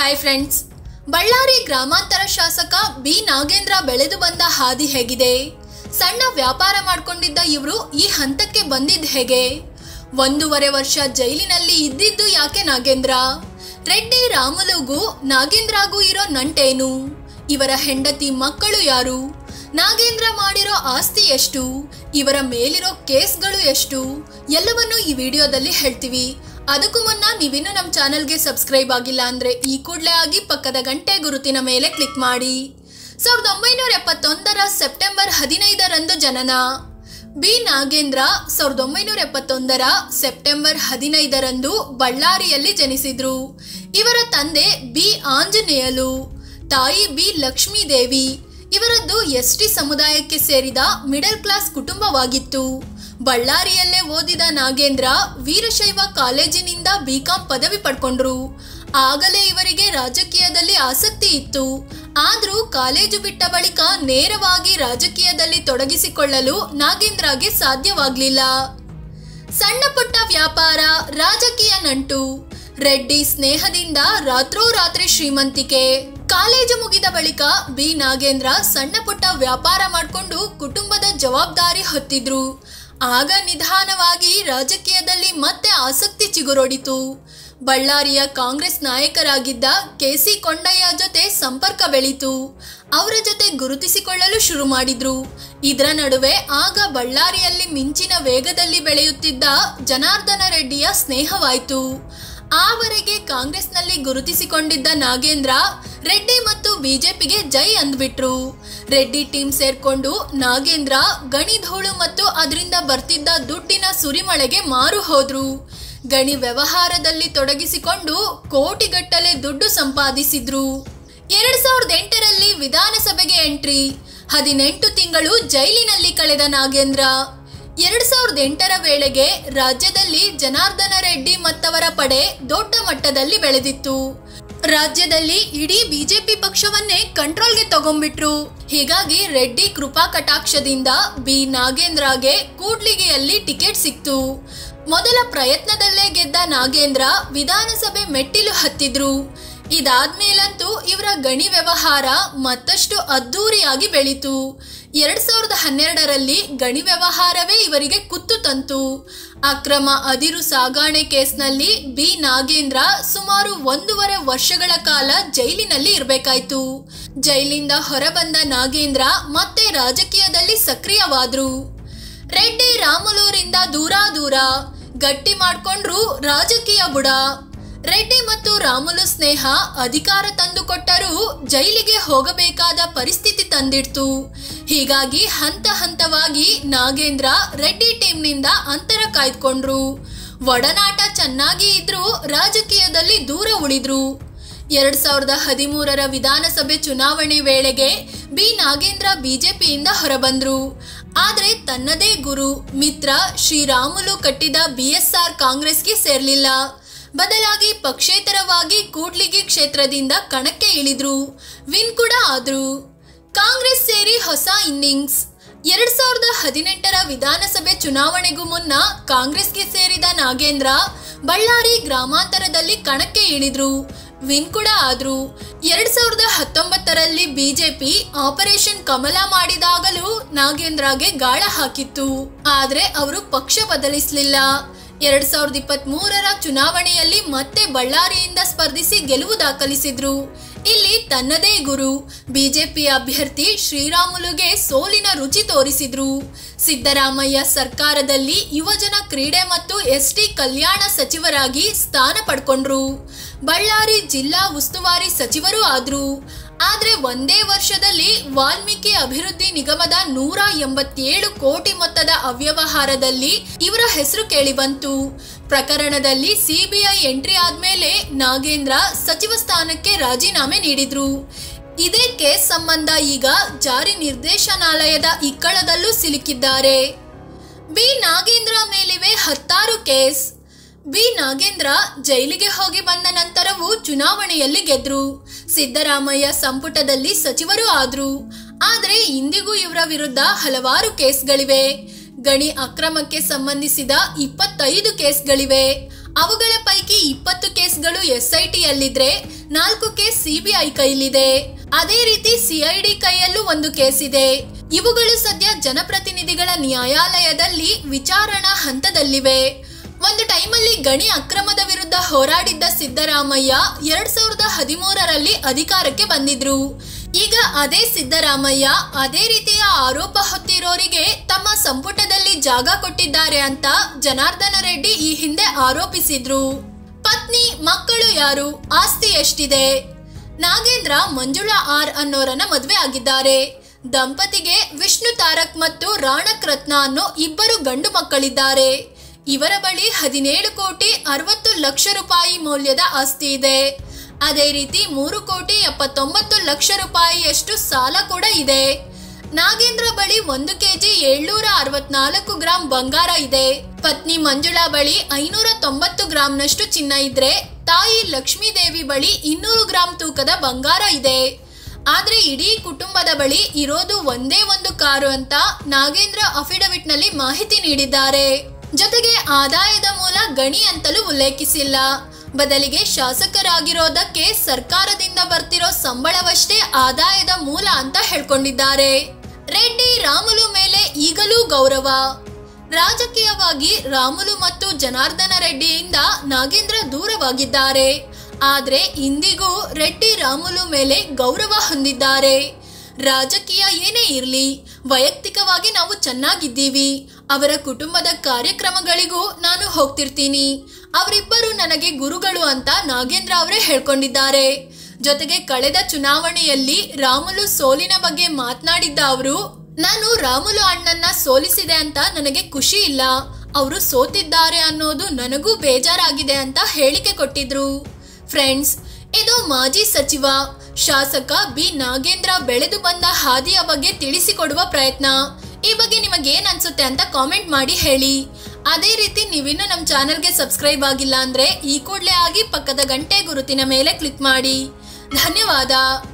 Hi friends, Ballari ಗ್ರಾಮಾಂತರ ಶಾಸಕ B Nagendra ಬೆಳೆದು ಬಂದ ಹಾದಿ ಹೇಗಿದೆ? ಸಣ್ಣ ವ್ಯಾಪಾರ ಮಾಡಿಕೊಂಡಿದ್ದ ಇವರು ಈ ಹಂತಕ್ಕೆ ಬಂದಿದ್ದು ಹೇಗೆ? 1.5 ವರ್ಷ ಜೈಲಿನಲ್ಲಿ ಇದ್ದಿದ್ದು ಯಾಕೆ ನಾಗೇಂದ್ರ? ರೆಡ್ಡಿ ರಾಮುಲುಗೂ ನಾಗೇಂದ್ರಗೂ ಇರೋ ನಂಟೇನು? ಇವರ ಹೆಂಡತಿ ಮಕ್ಕಳು ಯಾರು? ನಾಗೇಂದ್ರ ಮಾಡಿರೋ ಆಸ್ತಿ ಎಷ್ಟು? ಇವರ ಮೇಲಿರೋ ಕೇಸ್ಗಳು ಎಷ್ಟು? ಎಲ್ಲವನ್ನೂ ಈ ವಿಡಿಯೋದಲ್ಲಿ ಹೇಳ್ತೀವಿ. ಅದಕ್ಕೂ ಮುನ್ನ ನೀವಿನ್ನು ನಮ್ಮ ಚಾನೆಲ್ಗೆ ಸಬ್ಸ್ಕ್ರೈಬ್ ಆಗಿಲ್ಲ ಅಂದ್ರೆ ಈ ಕೂಡಲೇ ಆಗಿ ಪಕ್ಕದ ಗಂಟೆ ಗುರುತಿನ ಮೇಲೆ ಕ್ಲಿಕ್ ಮಾಡಿ. 1971 ಸೆಪ್ಟೆಂಬರ್ 15ರಂದು ಜನನ. ಬಿ ನಾಗೇಂದ್ರ 1971 ಸೆಪ್ಟೆಂಬರ್ 15ರಂದು ಬಳ್ಳಾರಿಯಲ್ಲಿ ಜನಿಸಿದ್ರು. ಇವರ ತಂದೆ ಬಿ ಆಂಜನೇಯಲು, ತಾಯಿ ಬಿ ಲಕ್ಷ್ಮೀದೇವಿ. ಇವರದ್ದು ಎಸ್ಟಿ ಸಮುದಾಯಕ್ಕೆ ಸೇರಿದ ಮಿಡಲ್ ಕ್ಲಾಸ್ ಕುಟುಂಬವಾಗಿತ್ತು. ಬಳ್ಳಾರಿಯಲ್ಲೇ ಓದಿದ ನಾಗೇಂದ್ರ ವೀರಶೈವ ಕಾಲೇಜಿನಿಂದ ಬಿಕಾಂ ಪದವಿ ಪಡ್ಕೊಂಡ್ರು. ಆಗಲೇ ಇವರಿಗೆ ರಾಜಕೀಯದಲ್ಲಿ ಆಸಕ್ತಿ ಇತ್ತು. ಆದ್ರೂ ಕಾಲೇಜು ಬಿಟ್ಟ ಬಳಿಕ ನೇರವಾಗಿ ರಾಜಕೀಯದಲ್ಲಿ ತೊಡಗಿಸಿಕೊಳ್ಳಲು ನಾಗೇಂದ್ರಗೆ ಸಾಧ್ಯವಾಗ್ಲಿಲ್ಲ. ಸಣ್ಣ ಪುಟ್ಟ ವ್ಯಾಪಾರ, ರಾಜಕೀಯ ನಂಟು. ರೆಡ್ಡಿ ಸ್ನೇಹದಿಂದ ರಾತ್ರೋರಾತ್ರಿ ಶ್ರೀಮಂತಿಕೆ. ಕಾಲೇಜು ಮುಗಿದ ಬಳಿಕ ಬಿ ನಾಗೇಂದ್ರ ಸಣ್ಣ ಪುಟ್ಟ ವ್ಯಾಪಾರ ಮಾಡಿಕೊಂಡು ಕುಟುಂಬದ ಜವಾಬ್ದಾರಿ ಹೊತ್ತಿದ್ರು. ಆಗ ನಿಧಾನವಾಗಿ ರಾಜಕೀಯದಲ್ಲಿ ಮತ್ತೆ ಆಸಕ್ತಿ ಚಿಗುರೊಡಿತು. ಬಳ್ಳಾರಿಯ ಕಾಂಗ್ರೆಸ್ ನಾಯಕರಾಗಿದ್ದ ಕೆಸಿ ಕೊಂಡಯ್ಯ ಜೊತೆ ಸಂಪರ್ಕ ಬೆಳೀತು. ಅವರ ಜೊತೆ ಗುರುತಿಸಿಕೊಳ್ಳಲು ಶುರು ಮಾಡಿದ್ರು. ಇದರ ನಡುವೆ ಆಗ ಬಳ್ಳಾರಿಯಲ್ಲಿ ಮಿಂಚಿನ ವೇಗದಲ್ಲಿ ಬೆಳೆಯುತ್ತಿದ್ದ ಜನಾರ್ದನ ರೆಡ್ಡಿಯ ಸ್ನೇಹವಾಯಿತು. ಆವರೆಗೆ ಕಾಂಗ್ರೆಸ್ನಲ್ಲಿ ಗುರುತಿಸಿಕೊಂಡಿದ್ದ ನಾಗೇಂದ್ರ ರೆಡ್ಡಿ ಮತ್ತು ಬಿಜೆಪಿಗೆ ಜೈ ಅಂದ್ಬಿಟ್ರು. ರೆಡ್ಡಿ ಟೀಮ್ ಸೇರ್ಕೊಂಡು ನಾಗೇಂದ್ರ ಗಣಿ ಧೂಳು ಮತ್ತು ಅದರಿಂದ ಬರ್ತಿದ್ದ ದುಡ್ಡಿನ ಸುರಿಮಳೆಗೆ ಮಾರು ಹೋದ್ರು. ಗಣಿ ವ್ಯವಹಾರದಲ್ಲಿ ತೊಡಗಿಸಿಕೊಂಡು ಕೋಟಿಗಟ್ಟಲೆ ದುಡ್ಡು ಸಂಪಾದಿಸಿದ್ರು. 2008ರಲ್ಲಿ ವಿಧಾನಸಭೆಗೆ ಎಂಟ್ರಿ. 18 ತಿಂಗಳು ಜೈಲಿನಲ್ಲಿ ಕಳೆದ ನಾಗೇಂದ್ರ 2008ರ ವೇಳೆಗೆ ರಾಜ್ಯದಲ್ಲಿ ಜನಾರ್ದನ ರೆಡ್ಡಿ ಮತ್ತವರ ಪಡೆ ದೊಡ್ಡ ಮಟ್ಟದಲ್ಲಿ ಬೆಳೆದಿತ್ತು. ರಾಜ್ಯದಲ್ಲಿ ಇಡೀ ಬಿಜೆಪಿ ಪಕ್ಷವನ್ನೇ ಕಂಟ್ರೋಲ್ಗೆ ತಗೊಂಡ್ಬಿಟ್ರು. ಹೀಗಾಗಿ ರೆಡ್ಡಿ ಕೃಪಾ ಕಟಾಕ್ಷದಿಂದ ಬಿ ನಾಗೇಂದ್ರಗೆ ಕೂಡ್ಲಿಗಿಯಲ್ಲಿ ಟಿಕೆಟ್ ಸಿಕ್ತು. ಮೊದಲ ಪ್ರಯತ್ನದಲ್ಲೇ ಗೆದ್ದ ನಾಗೇಂದ್ರ ವಿಧಾನಸಭೆ ಮೆಟ್ಟಿಲು ಹತ್ತಿದ್ರು. ಇದಾದ್ಮೇಲಂತೂ ಇವರ ಗಣಿ ವ್ಯವಹಾರ ಮತ್ತಷ್ಟು ಅದ್ದೂರಿಯಾಗಿ ಬೆಳೀತು. 2012ರಲ್ಲಿ ಗಣಿ ವ್ಯವಹಾರವೇ ಇವರಿಗೆ ಕುತ್ತು ತಂತು. ಅಕ್ರಮ ಅದಿರು ಸಾಗಾಣೆ ಕೇಸ್ನಲ್ಲಿ ಬಿ ನಾಗೇಂದ್ರ ಸುಮಾರು 1.5 ವರ್ಷಗಳ ಕಾಲ ಜೈಲಿನಲ್ಲಿ ಇರಬೇಕಾಯ್ತು. ಜೈಲಿಂದ ಹೊರಬಂದ ನಾಗೇಂದ್ರ ಮತ್ತೆ ರಾಜಕೀಯದಲ್ಲಿ ಸಕ್ರಿಯವಾದ್ರು. ರೆಡ್ಡಿ ರಾಮುಲೂರಿಂದ ದೂರ ಗಟ್ಟಿ ಮಾಡ್ಕೊಂಡ್ರು ರಾಜಕೀಯ ಬುಡ. ರೆಡ್ಡಿ ಮತ್ತು ರಾಮುಲು ಸ್ನೇಹ ಅಧಿಕಾರ ತಂದುಕೊಟ್ಟರೂ ಜೈಲಿಗೆ ಹೋಗಬೇಕಾದ ಪರಿಸ್ಥಿತಿ ತಂದಿಡ್ತು. ಹೀಗಾಗಿ ಹಂತ ಹಂತವಾಗಿ ನಾಗೇಂದ್ರ ರೆಡ್ಡಿ ಟೀಮ್ನಿಂದ ಅಂತರ ಕಾಯ್ದುಕೊಂಡ್ರು. ಒಡನಾಟ ಚೆನ್ನಾಗಿ ಇದ್ರೂ ರಾಜಕೀಯದಲ್ಲಿ ದೂರ ಉಳಿದ್ರು. 2013ರ ವಿಧಾನಸಭೆ ಚುನಾವಣೆ ವೇಳೆಗೆ ಬಿ ನಾಗೇಂದ್ರ ಬಿಜೆಪಿಯಿಂದ ಹೊರಬಂದ್ರು. ಆದ್ರೆ ತನ್ನದೇ ಗುರು ಮಿತ್ರ ಶ್ರೀರಾಮುಲು ಕಟ್ಟಿದ ಬಿಎಸ್ಆರ್ ಕಾಂಗ್ರೆಸ್ಗೆ ಸೇರ್ಲಿಲ್ಲ. ಬದಲಾಗಿ ಪಕ್ಷೇತರವಾಗಿ ಕೂಡ್ಲಿಗಿ ಕ್ಷೇತ್ರದಿಂದ ಕಣಕ್ಕೆ ಇಳಿದ್ರು. ವಿನ್ ಕೂಡ ಆದ್ರು. ಕಾಂಗ್ರೆಸ್ ಸೇರಿ ಹೊಸ ಇನ್ನಿಂಗ್ಸ್. 2018ರ ವಿಧಾನಸಭೆ ಚುನಾವಣೆಗೂ ಮುನ್ನ ಕಾಂಗ್ರೆಸ್ಗೆ ಸೇರಿದ ನಾಗೇಂದ್ರ ಬಳ್ಳಾರಿ ಗ್ರಾಮಾಂತರದಲ್ಲಿ ಕಣಕ್ಕೆ ಇಳಿದ್ರು. ವಿನ್ ಕೂಡ ಆದ್ರು. 2019ರಲ್ಲಿ ಬಿಜೆಪಿ ಆಪರೇಷನ್ ಕಮಲ ಮಾಡಿದಾಗಲೂ ನಾಗೇಂದ್ರಗೆ ಗಾಳ ಹಾಕಿತ್ತು. ಆದ್ರೆ ಅವರು ಪಕ್ಷ ಬದಲಿಸಲಿಲ್ಲ. 2023ರ ಚುನಾವಣೆಯಲ್ಲಿ ಮತ್ತೆ ಬಳ್ಳಾರಿಯಿಂದ ಸ್ಪರ್ಧಿಸಿ ಗೆಲುವು ದಾಖಲಿಸಿದ್ರು. ಇಲ್ಲಿ ತನ್ನದೇ ಗುರು ಬಿಜೆಪಿ ಅಭ್ಯರ್ಥಿ ಶ್ರೀರಾಮುಲುಗೆ ಸೋಲಿನ ರುಚಿ ತೋರಿಸಿದ್ರು. ಸಿದ್ದರಾಮಯ್ಯ ಸರ್ಕಾರದಲ್ಲಿ ಯುವಜನ ಕ್ರೀಡೆ ಮತ್ತು ಎಸ್ಟಿ ಕಲ್ಯಾಣ ಸಚಿವರಾಗಿ ಸ್ಥಾನ ಪಡ್ಕೊಂಡ್ರು. ಬಳ್ಳಾರಿ ಜಿಲ್ಲಾ ಉಸ್ತುವಾರಿ ಸಚಿವರೂ ಆದ್ರು. ಆದ್ರೆ ಒಂದೇ ವರ್ಷದಲ್ಲಿ ವಾಲ್ಮೀಕಿ ಅಭಿವೃದ್ಧಿ ನಿಗಮದ 187 ಕೋಟಿ ಮೊತ್ತದ ಅವ್ಯವಹಾರದಲ್ಲಿ ಇವರ ಹೆಸರು ಕೇಳಿಬಂತು. ಪ್ರಕರಣದಲ್ಲಿ ಸಿಬಿಐ ಎಂಟ್ರಿ ಆದ್ಮೇಲೆ ನಾಗೇಂದ್ರ ಸಚಿವ ಸ್ಥಾನಕ್ಕೆ ರಾಜೀನಾಮೆ ನೀಡಿದ್ರು. ಇದೇ ಕೇಸ್ ಸಂಬಂಧ ಈಗ ಜಾರಿ ನಿರ್ದೇಶನಾಲಯದ ಇಕ್ಕಳದಲ್ಲೂ ಸಿಲುಕಿದ್ದಾರೆ. ಬಿ ನಾಗೇಂದ್ರ ಮೇಲಿವೆ 16 ಕೇಸ್. ಬಿ ನಾಗೇಂದ್ರ ಜೈಲಿಗೆ ಹೋಗಿ ಬಂದ ನಂತರವೂ ಚುನಾವಣೆಯಲ್ಲಿ ಗೆದ್ರು. ಸಿದ್ದರಾಮಯ್ಯ ಸಂಪುಟದಲ್ಲಿ ಸಚಿವರು ಆದ್ರು. ಆದ್ರೆ ಇಂದಿಗೂ ಇವರ ವಿರುದ್ಧ ಹಲವಾರು ಕೇಸ್ಗಳಿವೆ. ಗಣಿ ಅಕ್ರಮಕ್ಕೆ ಸಂಬಂಧಿಸಿದ 25 ಕೇಸ್ಗಳಿವೆ. ಅವುಗಳ ಪೈಕಿ 20 ಕೇಸ್ಗಳು ಎಸ್ಐಟಿಯಲ್ಲಿದ್ರೆ 4 ಕೇಸ್ ಸಿಬಿಐ ಕೈಲಿದೆ. ಅದೇ ರೀತಿ ಸಿಐಡಿ ಕೈಯಲ್ಲೂ ಒಂದು ಕೇಸ್ ಇದೆ. ಇವುಗಳು ಸದ್ಯ ಜನಪ್ರತಿನಿಧಿಗಳ ನ್ಯಾಯಾಲಯದಲ್ಲಿ ವಿಚಾರಣಾ ಹಂತದಲ್ಲಿವೆ. ಒಂದು ಟೈಮಲ್ಲಿ ಗಣಿ ಅಕ್ರಮದ ವಿರುದ್ಧ ಹೋರಾಡಿದ್ದ ಸಿದ್ದರಾಮಯ್ಯ 2013ರಲ್ಲಿ ಅಧಿಕಾರಕ್ಕೆ ಬಂದಿದ್ರು. ಈಗ ಅದೇ ಸಿದ್ದರಾಮಯ್ಯ ಅದೇ ರೀತಿಯ ಆರೋಪ ಹೊತ್ತಿರೋರಿಗೆ ತಮ್ಮ ಸಂಪುಟದಲ್ಲಿ ಜಾಗ ಕೊಟ್ಟಿದ್ದಾರೆ ಅಂತ ಜನಾರ್ದನ ರೆಡ್ಡಿ ಈ ಹಿಂದೆ ಆರೋಪಿಸಿದ್ರು. ಪತ್ನಿ, ಮಕ್ಕಳು ಯಾರು, ಆಸ್ತಿ ಎಷ್ಟಿದೆ? ನಾಗೇಂದ್ರ ಮಂಜುಳಾ ಆರ್ ಅನ್ನೋರನ್ನ ಮದುವೆ ಆಗಿದ್ದಾರೆ. ದಂಪತಿಗೆ ವಿಷ್ಣು ತಾರಕ್ ಮತ್ತು ರಾಣಕ್ ರತ್ನ ಅನ್ನೋ 2 ಗಂಡು ಮಕ್ಕಳಿದ್ದಾರೆ. ಇವರ ಬಳಿ 17 ಕೋಟಿ 60 ಲಕ್ಷ ರೂಪಾಯಿ ಮೌಲ್ಯದ ಆಸ್ತಿ ಇದೆ. ಅದೇ ರೀತಿ 3 ಕೋಟಿ 79 ಲಕ್ಷ ರೂಪಾಯಿಯಷ್ಟು ಸಾಲ ಕೂಡ ಇದೆ. ನಾಗೇಂದ್ರ ಬಳಿ 1 ಕೆಜಿ 764 ಗ್ರಾಂ ಬಂಗಾರ ಇದೆ. ಪತ್ನಿ ಮಂಜುಳಾ ಬಳಿ 590 ಗ್ರಾಂನಷ್ಟು ಚಿನ್ನ ಇದ್ರೆ, ತಾಯಿ ಲಕ್ಷ್ಮೀದೇವಿ ಬಳಿ 200 ಗ್ರಾಂ ತೂಕದ ಬಂಗಾರ ಇದೆ. ಆದ್ರೆ ಇಡೀ ಕುಟುಂಬದ ಬಳಿ ಇರೋದು ಒಂದೇ ಒಂದು ಕಾರು ಅಂತ ನಾಗೇಂದ್ರ ಅಫಿಡವಿಟ್ ನಲ್ಲಿ ಮಾಹಿತಿ ನೀಡಿದ್ದಾರೆ. ಜೊತೆಗೆ ಆದಾಯದ ಮೂಲ ಗಣಿ ಅಂತಲೂ ಉಲ್ಲೇಖಿಸಿಲ್ಲ. ಬದಲಿಗೆ ಶಾಸಕರಾಗಿರೋದಕ್ಕೆ ಸರ್ಕಾರದಿಂದ ಬರ್ತಿರೋ ಸಂಬಳವಷ್ಟೇ ಆದಾಯದ ಮೂಲ ಅಂತ ಹೇಳ್ಕೊಂಡಿದ್ದಾರೆ. ರೆಡ್ಡಿ ರಾಮುಲು ಮೇಲೆ ಈಗಲೂ ಗೌರವ. ರಾಜಕೀಯವಾಗಿ ರಾಮುಲು ಮತ್ತು ಜನಾರ್ದನ ರೆಡ್ಡಿಯಿಂದ ನಾಗೇಂದ್ರ ದೂರವಾಗಿದ್ದಾರೆ. ಆದ್ರೆ ಇಂದಿಗೂ ರೆಡ್ಡಿ ರಾಮುಲು ಮೇಲೆ ಗೌರವ ಹೊಂದಿದ್ದಾರೆ. ರಾಜಕೀಯ ಏನೇ ಇರ್ಲಿ, ವೈಯಕ್ತಿಕವಾಗಿ ನಾವು ಚೆನ್ನಾಗಿದ್ದೀವಿ. ಅವರ ಕುಟುಂಬದ ಕಾರ್ಯಕ್ರಮಗಳಿಗೂ ನಾನು ಹೋಗ್ತಿರ್ತೀನಿ. ಅವರಿಬ್ಬರು ನನಗೆ ಗುರುಗಳು ಅಂತ ನಾಗೇಂದ್ರ ಅವರೇ ಹೇಳ್ಕೊಂಡಿದ್ದಾರೆ. ಜೊತೆಗೆ ಕಳೆದ ಚುನಾವಣೆಯಲ್ಲಿ ರಾಮುಲು ಸೋಲಿನ ಬಗ್ಗೆ ಮಾತನಾಡಿದ್ದ ಅವರು, ನಾನು ರಾಮುಲು ಅಣ್ಣನ್ನ ಸೋಲಿಸಿದೆ ಅಂತ ನನಗೆ ಖುಷಿ ಇಲ್ಲ, ಅವರು ಸೋತಿದ್ದಾರೆ ಅನ್ನೋದು ನನಗೂ ಬೇಜಾರಾಗಿದೆ ಅಂತ ಹೇಳಿಕೆ ಕೊಟ್ಟಿದ್ರು. ಫ್ರೆಂಡ್ಸ್, ಇದು ಮಾಜಿ ಸಚಿವ ಶಾಸಕ ಬಿ ನಾಗೇಂದ್ರ ಬೆಳೆದು ಬಂದ ಹಾದಿಯ ಬಗ್ಗೆ ತಿಳಿಸಿಕೊಡುವ ಪ್ರಯತ್ನ. ಈ ಬಗ್ಗೆ ನಿಮಗೇನ್ ಅನ್ಸುತ್ತೆ ಅಂತ ಕಾಮೆಂಟ್ ಮಾಡಿ ಹೇಳಿ. ಅದೇ ರೀತಿ ನೀವಿನ್ನೂ ನಮ್ಮ ಚಾನೆಲ್ಗೆ ಸಬ್ಸ್ಕ್ರೈಬ್ ಆಗಿಲ್ಲ ಅಂದ್ರೆ ಈ ಕೂಡಲೇ ಆಗಿ ಪಕ್ಕದ ಗಂಟೆ ಗುರುತಿನ ಮೇಲೆ ಕ್ಲಿಕ್ ಮಾಡಿ. ಧನ್ಯವಾದ.